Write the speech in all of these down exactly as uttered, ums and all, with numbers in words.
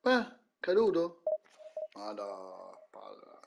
Eh, caduto? Madò, palla.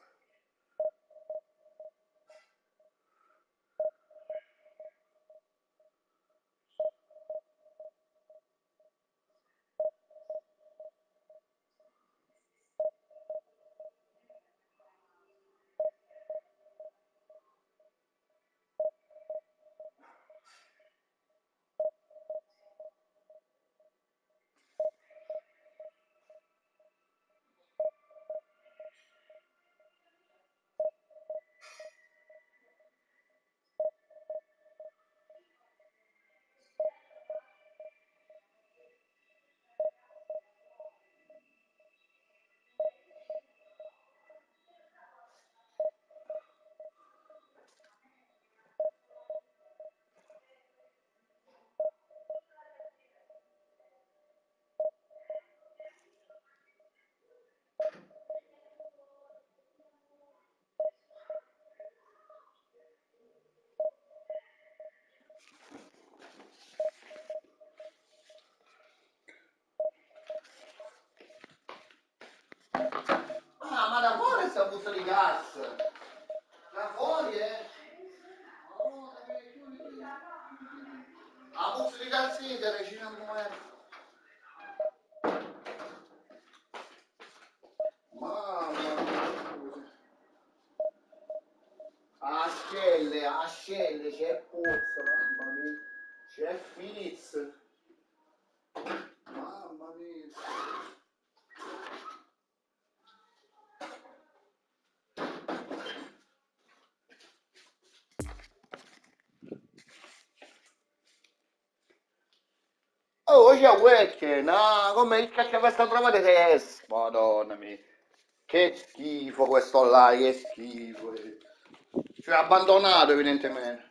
Ah, ma da fuori sta busta di gas? Da fuori, eh? La busta di gas idere, ci andiamo, eh. Mamma mia. Ascelle, ascelle, c'è pozzo, mamma mia. C'è Fizz. Mamma mia. Oh, c'è Wecche, no, come il cacchio questa trovate testa? Madonna mia. Che schifo questo là, che schifo. Cioè, abbandonato evidentemente.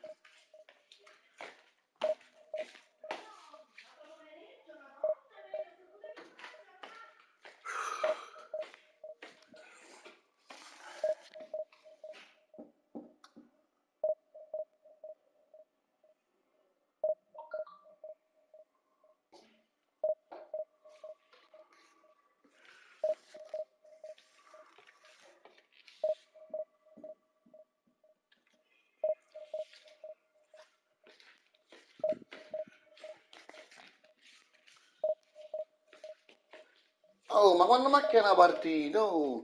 Oh, ma quando macchia una partita? Oh,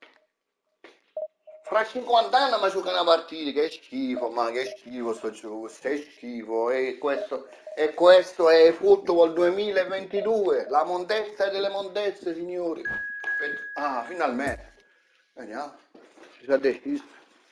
fra cinquanta anni mi gioca una partita, che schifo, ma che schifo sto gioco, che schifo. E questo, e questo è football duemilaventidue, la mondezza delle mondezze, signori. Ah, finalmente. Vediamo, si sa deciso.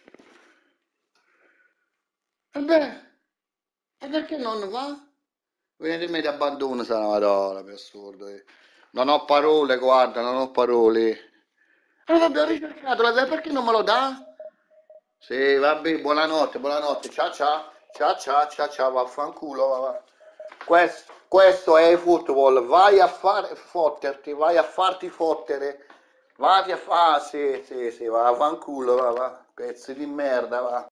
E beh, e perché non va? Evidentemente abbandono sta una parola, per assurdo. eh. Non ho parole, guarda, non ho parole. Eh, vabbè, ho ricercato, la- perché non me lo dà? Sì, vabbè, buonanotte, buonanotte, ciao ciao, ciao ciao, ciao ciao, vaffanculo, va, va. Questo, questo è il football, vai a fare, fotterti, vai a farti fottere, vai a fare, ah, sì, sì, sì, va, vaffanculo, va, va, pezzi di merda, va.